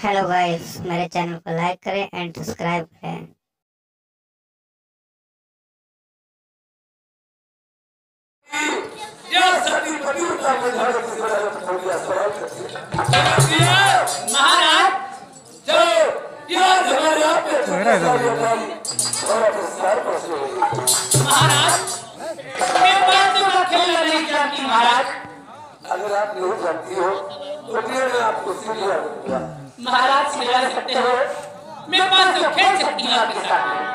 Hello guys, मेरे channel को like करें एंड सब्सक्राइब करें। महाराज अगर आप नहीं जानती हो तो मैं आपको सीढ़ियां दूंगा। महाराज सिखा सकते हो, मेरे पास तो खेल सकती हूँ आपके साथ।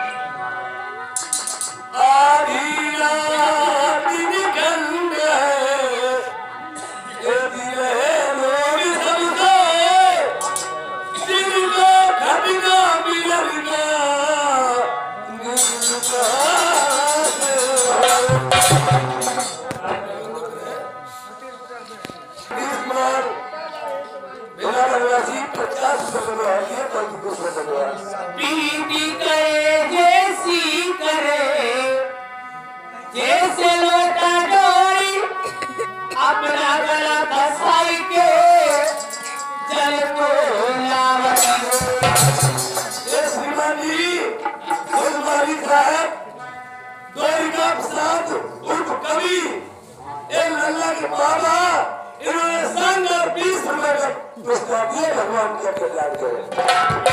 बीबी करे जैसी करे, जैसे लोटा डोरी अपना गला फंसाई के जल को लावती हो। श्रीमानी साहब द्वारिका प्रसाद उर्फ कवि लल्ला के बाबा इन्होंने संग और 20 रुपए का प्रस्ताव दिया। भगवान का प्रचार करें।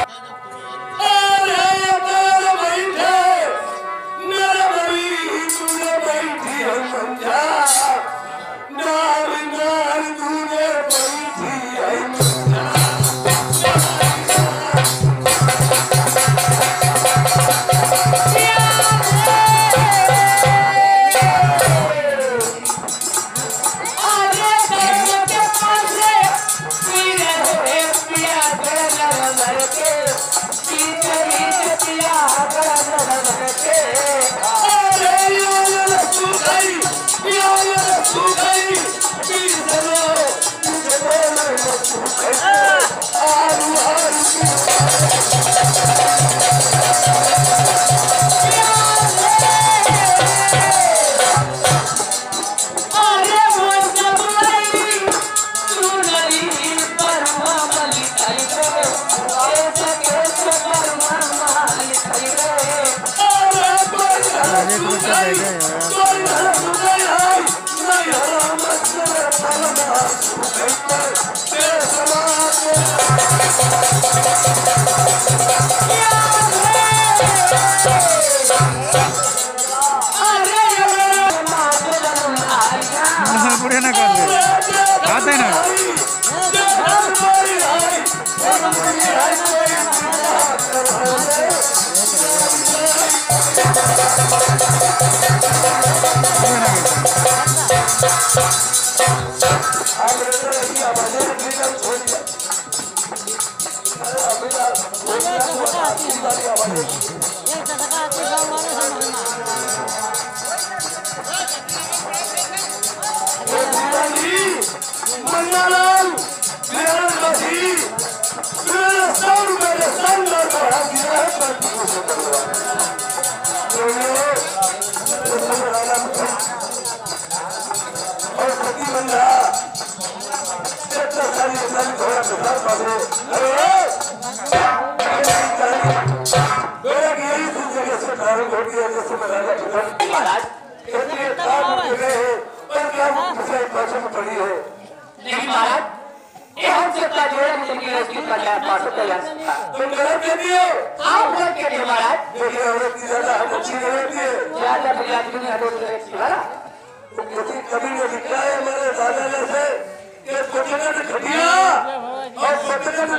नहीं महाराज, ये हमसे का जोड़ा मुझे की रस्ती का क्या पास तैयार था। तुम गलत कहती हो। आप गलत कहते हो महाराज। देखिए औरत की ज्यादा हम अच्छी नहीं होती है। ज्यादा बुनियादी दुनिया दो रहती है ना। किसी कभी ने लिखा है हमारे दादा ने से कि पतंग खटिया और पतंग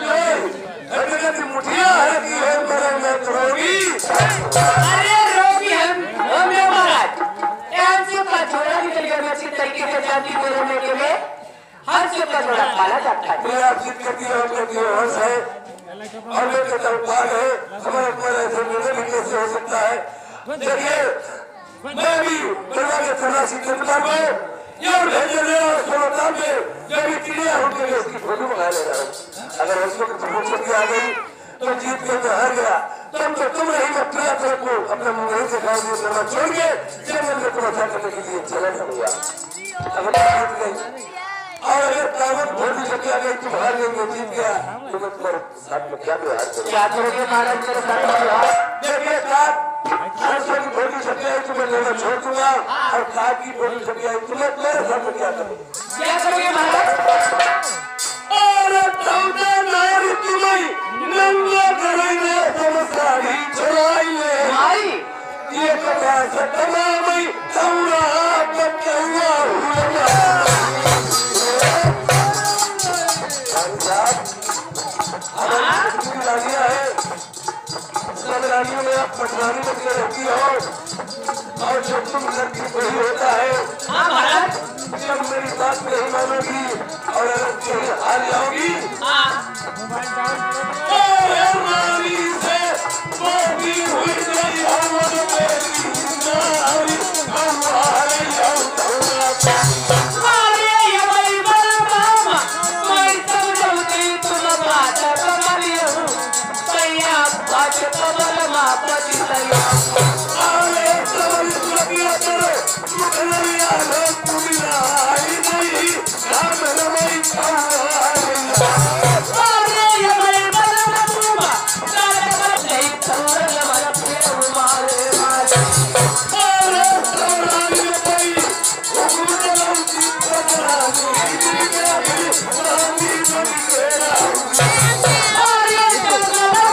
मुठिया है कि है मरण में रोगी। अरे रोगी हम महाराज, हमसे का जोड़ा भी तरीके में अच्छी तरीके से जाति बोलने के लिए हर से का जोड़ा पाला जाता है। मैं आप जिद करती हूँ हम लोग हंस है और लोग का तलवार है। हमारे ऊपर ऐसे निर्णय भी कैसे हो सकता है। देखिए मैं भी बना के तलाशी जनता को ये भेजे ले और सोलता में जो भी चिड़िया होती है उसकी फोटो मंगा ले रहा हूँ। अगर उसको कुछ आ गई तो जीत के मैं हार गया। तब तो तुम नहीं मटिया तेरे को अपने मुंह से खाए दिए करना छोड़ के जंगल में तुम अच्छा करने के लिए चला था भैया। अगर जीत गई और अगर कामत भोली सके अगर तुम हार गए जीत गया तो मैं तुम्हारे साथ में क्या व्यवहार करूं? क्या करोगे महाराज मेरे साथ व्यवहार? देखिए सरसों की भोली सके तुम्हें लेना छोड़ दूंगा और खाद की भोली सके तुम्हें मेरे साथ में क्या करूं? क्या करोगे महाराज? अरे तौदा नारी तुम्हें नंगा करेंगे तुम साड़ी चुराइए भाई ये कथा सटना में तौरा बटुआ हुआ रानिया है सब रानियों में आप पटवानी बन के रहती हो और जब तुम घर की बड़ी होता है हाँ महाराज जब मेरी बात नहीं मानोगी और अगर कहीं हार जाओगी हाँ रानी से बाकी हुई गई हमर मेरी नारी हमारे अरे ये भाई बड़ा मामा मैं समझौती तुम बात कमलियो भैया बात कमल मापति सैया अरे समझ लगिया करो मुखलिया लो पुलिया आई नहीं काम रमई अरे ये भाई बड़ा मामा काले कमल नहीं तोड़ वाला पेड़ मारे मारे अरे रानी भाई उगुलो की पता नहीं रानी बन गया अरे चलो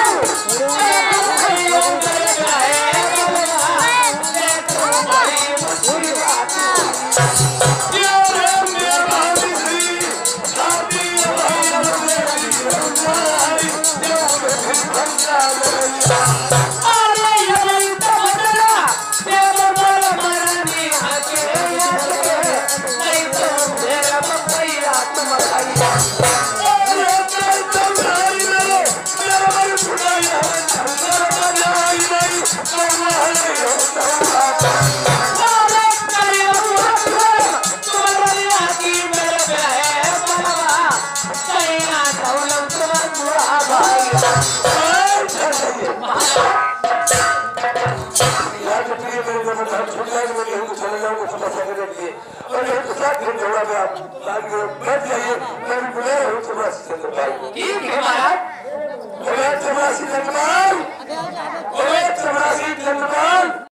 बैठ जाइए मैं भी बुला रहा हूँ चपरासी चंद्रपाल ठीक है महाराज चपरासी चंद्रपाल चपरासी चंद्रपाल